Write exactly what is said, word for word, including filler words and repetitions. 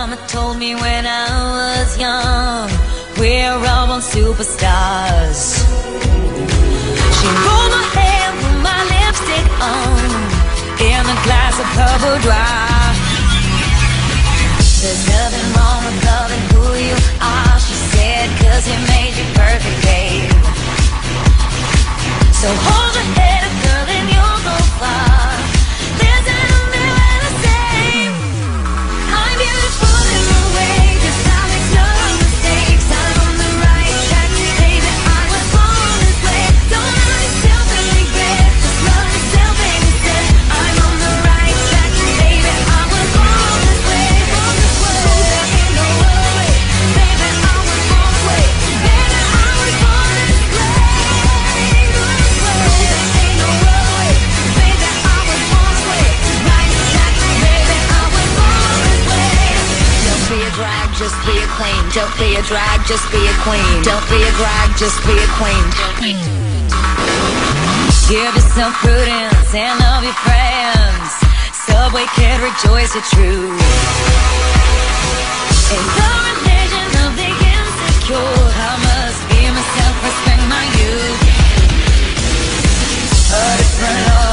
mama told me when I was young, we're all born superstars. She rolled my hair, put my lipstick on, in a glass of purple dry. There's nothing wrong with loving who you are, she said, cause he made you perfect, babe. So hold your head up, girl, and you'll go far. There's nothing where the same. I'm beautiful in the way, just I make no mistakes. I'm on the right track, baby, I was born this way. Don't love yourself and regret, just love yourself and instead. I'm on the right track, baby, I was born this way. Born this way. There ain't no other way, baby, I was born this way. Baby, I was born this way. Just be a queen. Don't be a drag, just be a queen. Don't be a drag, just be a queen. Give yourself prudence and love your friends. Subway kid, rejoice your truth. In the religion of the insecure, I must be myself, respect my youth. A different